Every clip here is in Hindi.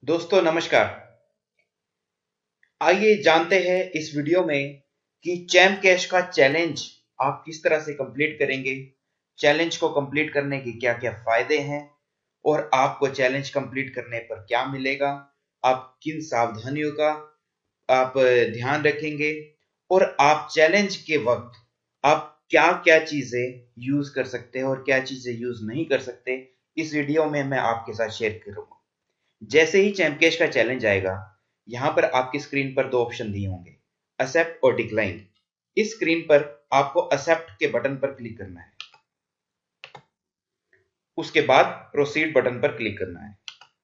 दोस्तों नमस्कार। आइए जानते हैं इस वीडियो में कि चैम्प कैश का चैलेंज आप किस तरह से कंप्लीट करेंगे, चैलेंज को कंप्लीट करने के क्या क्या फायदे हैं और आपको चैलेंज कंप्लीट करने पर क्या मिलेगा, आप किन सावधानियों का आप ध्यान रखेंगे और आप चैलेंज के वक्त आप क्या क्या चीजें यूज कर सकते हैं और क्या चीजें यूज नहीं कर सकते, इस वीडियो में मैं आपके साथ शेयर करूंगा। जैसे ही चैम्पकेश का चैलेंज आएगा, यहां पर आपकी स्क्रीन पर दो ऑप्शन दिए होंगे, एक्सेप्ट और डिक्लाइन। इस स्क्रीन पर आपको एक्सेप्ट के बटन पर क्लिक करना है, उसके बाद प्रोसीड बटन पर क्लिक करना है।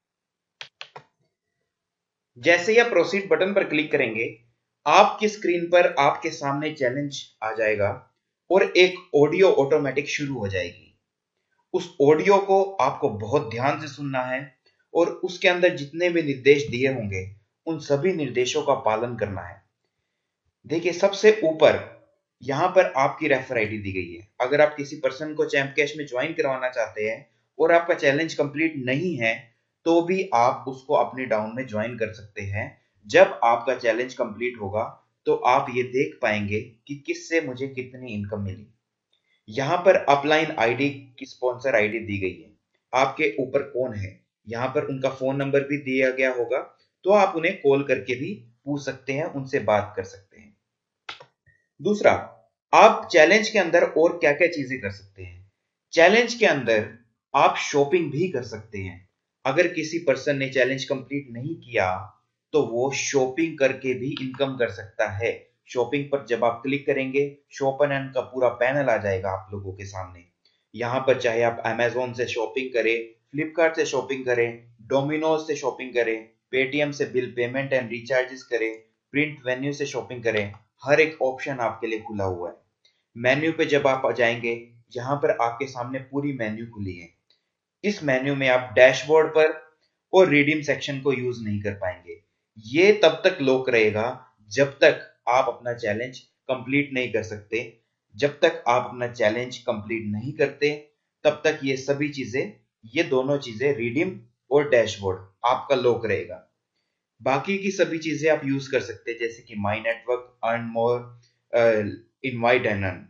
जैसे ही आप प्रोसीड बटन पर क्लिक करेंगे, आपकी स्क्रीन पर आपके सामने चैलेंज आ जाएगा और एक ऑडियो ऑटोमेटिक शुरू हो जाएगी। उस ऑडियो को आपको बहुत ध्यान से सुनना है और उसके अंदर जितने भी निर्देश दिए होंगे उन सभी निर्देशों का पालन करना है। देखिए सबसे ऊपर यहां पर आपकी रेफर आईडी दी गई है। अगर आप किसी पर्सन को चैम्प कैश में ज्वाइन करवाना चाहते हैं और आपका चैलेंज कंप्लीट नहीं है तो भी आप उसको अपने डाउन में ज्वाइन कर सकते हैं। जब आपका चैलेंज कंप्लीट होगा तो आप ये देख पाएंगे कि किससे मुझे कितनी इनकम मिली। यहाँ पर अपलाइन आईडी की स्पॉन्सर आईडी दी गई है। आपके ऊपर कौन है, यहाँ पर उनका फोन नंबर भी दिया गया होगा, तो आप उन्हें कॉल करके भी पूछ सकते हैं, उनसे बात कर सकते हैं। दूसरा, आप चैलेंज के अंदर और क्या क्या चीजें कर सकते हैं। चैलेंज के अंदर आप शॉपिंग भी कर सकते हैं। अगर किसी पर्सन ने चैलेंज कंप्लीट नहीं किया तो वो शॉपिंग करके भी इनकम कर सकता है। शॉपिंग पर जब आप क्लिक करेंगे, शॉप एंड का पूरा पैनल आ जाएगा आप लोगों के सामने। यहाँ पर चाहे आप अमेजोन से शॉपिंग करें, फ्लिपकार्ट से शॉपिंग करें, डोमिनोज से शॉपिंग करें, पेटीएम से बिल पेमेंट एंड रिचार्जेस करें, प्रिंट वेन्यू से शॉपिंग करें, हर एक ऑप्शन आपके लिए खुला हुआ है। मेन्यू पे जब आप जाएंगे, यहाँ पर आपके सामने पूरी मेन्यू खुली है। इस मेन्यू में आप डैशबोर्ड पर और रिडीम सेक्शन को यूज नहीं कर पाएंगे। ये तब तक लॉक रहेगा जब तक आप अपना चैलेंज कंप्लीट नहीं कर सकते। जब तक आप अपना चैलेंज कंप्लीट नहीं करते तब तक ये सभी चीजें, ये दोनों चीजें रिडीम और डैशबोर्ड आपका लॉक रहेगा। बाकी की सभी चीजें आप यूज कर सकते हैं, जैसे कि my network, earn more, invite and earn.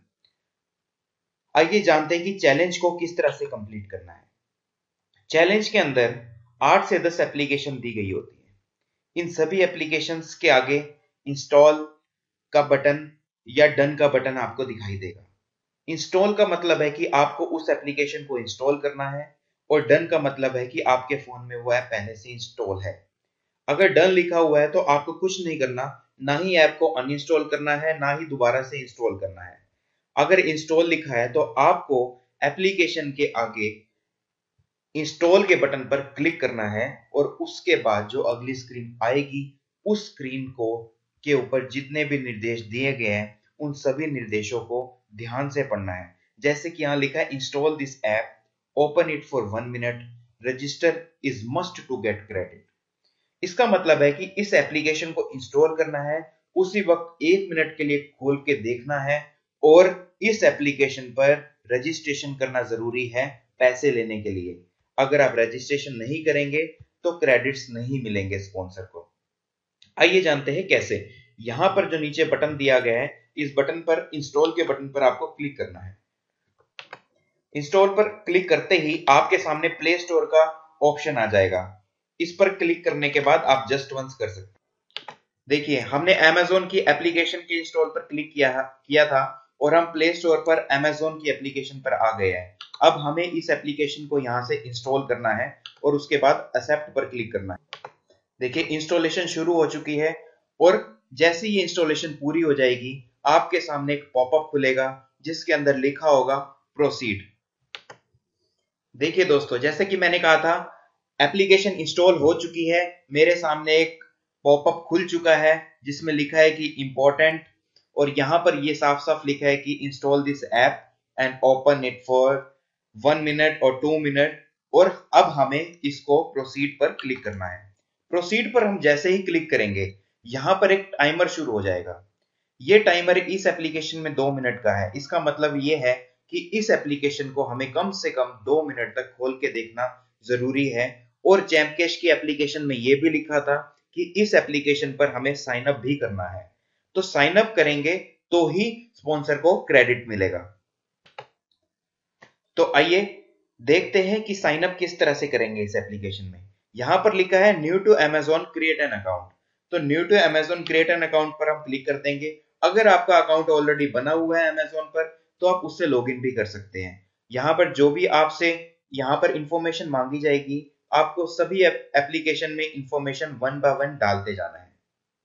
आइए जानते हैं कि चैलेंज को किस तरह से कंप्लीट करना है। चैलेंज के अंदर 8 से 10 एप्लीकेशन दी गई होती है। इन सभी एप्लीकेशंस के आगे इंस्टॉल का बटन या डन का बटन आपको दिखाई देगा। इंस्टॉल का मतलब है कि आपको उस एप्लीकेशन को इंस्टॉल करना है और डन का मतलब है कि आपके फोन में वो ऐप पहले से इंस्टॉल है। अगर डन लिखा हुआ है तो आपको कुछ नहीं करना, ना ही ऐप को अनइंस्टॉल करना है, ना ही दोबारा से इंस्टॉल करना है। अगर इंस्टॉल लिखा है तो आपको एप्लीकेशन के आगे इंस्टॉल के बटन पर क्लिक करना है और उसके बाद जो अगली स्क्रीन आएगी उस स्क्रीन को के ऊपर जितने भी निर्देश दिए गए हैं उन सभी निर्देशों को ध्यान से पढ़ना है। जैसे कि यहाँ लिखा है, install this app, open it for 1 minute, register is must to get credit. इसका मतलब है कि इस एप्लीकेशन को इंस्टॉल करना है, उसी वक्त 1 मिनट के लिए खोल के देखना है और इस एप्लीकेशन पर रजिस्ट्रेशन करना जरूरी है पैसे लेने के लिए। अगर आप रजिस्ट्रेशन नहीं करेंगे तो क्रेडिट्स नहीं मिलेंगे स्पॉन्सर को। आइए जानते हैं कैसे। यहां पर जो नीचे बटन दिया गया है, इस बटन पर, इंस्टॉल के बटन पर आपको क्लिक करना है। इंस्टॉल पर क्लिक करते ही आपके सामने प्ले स्टोर का ऑप्शन आ जाएगा। इस पर क्लिक करने के बाद आप जस्ट वंस कर सकते हैं। देखिए हमने अमेजोन की एप्लीकेशन के इंस्टॉल पर क्लिक किया था और हम प्ले स्टोर पर अमेजोन की एप्लीकेशन पर आ गए हैं। अब हमें इस एप्लीकेशन को यहां से इंस्टॉल करना है और उसके बाद एक्सेप्ट पर क्लिक करना है। देखिए इंस्टॉलेशन शुरू हो चुकी है और जैसे ही इंस्टॉलेशन पूरी हो जाएगी आपके सामने एक पॉपअप खुलेगा जिसके अंदर लिखा होगा प्रोसीड। देखिए दोस्तों, जैसे कि मैंने कहा था, एप्लीकेशन इंस्टॉल हो चुकी है। मेरे सामने एक पॉपअप खुल चुका है जिसमें लिखा है कि इंपॉर्टेंट, और यहां पर ये साफ साफ लिखा है कि install this app and open it for 1 minute और 2 मिनट। और अब हमें इसको प्रोसीड पर क्लिक करना है। प्रोसीड पर हम जैसे ही क्लिक करेंगे, यहां पर एक टाइमर शुरू हो जाएगा। ये टाइमर इस एप्लीकेशन में 2 मिनट का है। इसका मतलब ये है कि इस एप्लीकेशन को हमें कम से कम 2 मिनट तक खोल के देखना जरूरी है और चैम्प कैश की एप्लीकेशन में ये भी लिखा था कि इस एप्लीकेशन पर हमें साइन अप भी करना है। तो साइन अप करेंगे तो ही स्पॉन्सर को क्रेडिट मिलेगा। तो आइए देखते हैं कि साइन अप किस तरह से करेंगे इस एप्लीकेशन में। यहां पर लिखा है new to Amazon create an account. तो new to Amazon create an account पर हम क्लिक कर देंगे। अगर आपका अकाउंट ऑलरेडी बना हुआ है अमेजोन पर तो आप उससे लॉगिन भी कर सकते हैं। यहाँ पर जो भी आपसे यहाँ पर इंफॉर्मेशन मांगी जाएगी, आपको सभी एप्लीकेशन में इंफॉर्मेशन वन बाय वन डालते जाना है।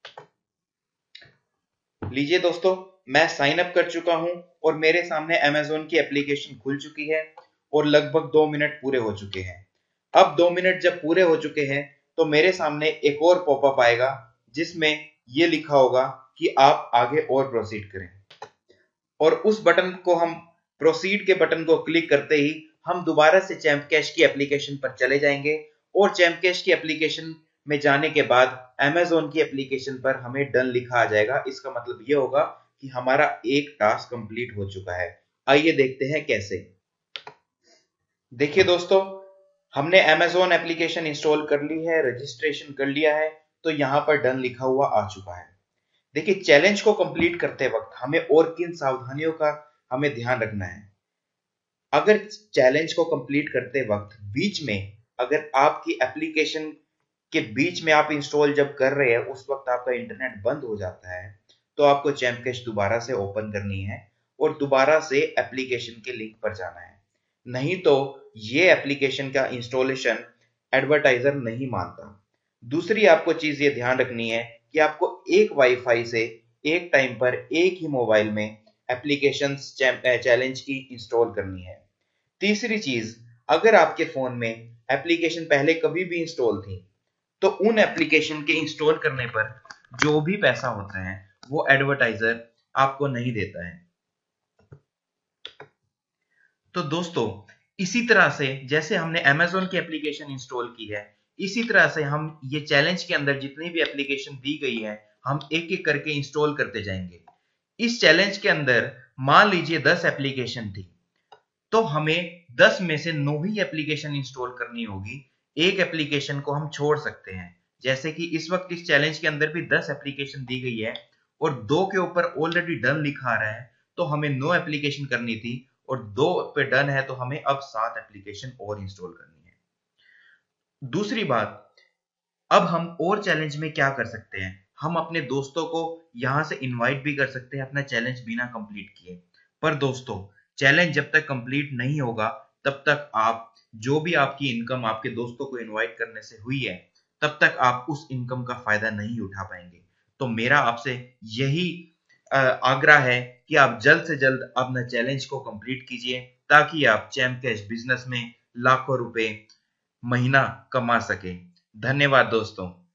लीजिए दोस्तों, मैं साइन अप कर चुका हूं और मेरे सामने अमेजोन की एप्लीकेशन खुल चुकी है और लगभग 2 मिनट पूरे हो चुके हैं। अब 2 मिनट जब पूरे हो चुके हैं तो मेरे सामने एक और पॉपअप आएगा जिसमें ये लिखा होगा कि आप आगे और प्रोसीड करें, और उस बटन को हम प्रोसीड के बटन को क्लिक करते ही हम दोबारा से चैम्प कैश की एप्लीकेशन पर चले जाएंगे और चैम्प कैश की एप्लीकेशन में जाने के बाद अमेजोन की एप्लीकेशन पर हमें डन लिखा आ जाएगा। इसका मतलब ये होगा कि हमारा एक टास्क कंप्लीट हो चुका है। आइए देखते हैं कैसे। देखिए दोस्तों, हमने अमेजोन एप्लीकेशन इंस्टॉल कर ली है, रजिस्ट्रेशन कर लिया है, तो यहां पर डन लिखा हुआ आ चुका है। देखिए, चैलेंज को कंप्लीट करते वक्त हमें और किन सावधानियों का हमें ध्यान रखना है। अगर चैलेंज को कंप्लीट करते वक्त बीच में अगर आपकी एप्लीकेशन के बीच में आप इंस्टॉल जब कर रहे हैं उस वक्त आपका इंटरनेट बंद हो जाता है, तो आपको चैम्प कैश दोबारा से ओपन करनी है और दोबारा से एप्लीकेशन के लिंक पर जाना है। नहीं तो ये एप्लीकेशन का इंस्टॉलेशन एडवर्टाइजर नहीं मानता। दूसरी आपको चीज ये ध्यान रखनी है कि आपको एक वाईफाई से एक टाइम पर एक ही मोबाइल में एप्लीकेशन चैलेंज की इंस्टॉल करनी है। तीसरी चीज, अगर आपके फोन में एप्लीकेशन पहले कभी भी इंस्टॉल थी तो उन एप्लीकेशन के इंस्टॉल करने पर जो भी पैसा होता है वो एडवर्टाइजर आपको नहीं देता है। तो दोस्तों, इसी तरह से जैसे हमने अमेजोन की एप्लीकेशन इंस्टॉल की है, इसी तरह से हम ये चैलेंज के अंदर जितनी भी एप्लीकेशन दी गई है हम एक एक करके इंस्टॉल करते जाएंगे। इस चैलेंज के अंदर मान लीजिए 10 एप्लीकेशन थी, तो हमें 10 में से 9 ही एप्लीकेशन इंस्टॉल करनी होगी। एक एप्लीकेशन को हम छोड़ सकते हैं। जैसे कि इस वक्त इस चैलेंज के अंदर भी 10 एप्लीकेशन दी गई है और 2 के ऊपर ऑलरेडी डन लिखा आ रहा है, तो हमें 9 एप्लीकेशन करनी थी और 2 पे डन है तो हमें अब 7 एप्लीकेशन और इंस्टॉल करनी है। दूसरी बात, अब हम और चैलेंज में क्या कर सकते हैं, हम अपने दोस्तों को यहां से इनवाइट भी कर सकते हैं अपना चैलेंज बिना कंप्लीट किए। पर दोस्तों, चैलेंज जब तक कंप्लीट नहीं होगा तब तक आप जो भी आपकी इनकम आपके दोस्तों को इनवाइट करने से हुई है तब तक आप उस इनकम का फायदा नहीं उठा पाएंगे। तो मेरा आपसे यही आग्रह है कि आप जल्द से जल्द अपना चैलेंज को कंप्लीट कीजिए ताकि आप चैम्प कैश बिजनेस में लाखों रुपए महीना कमा सके। धन्यवाद दोस्तों।